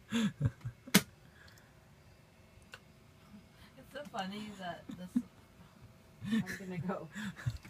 It's so funny that this. I'm gonna go.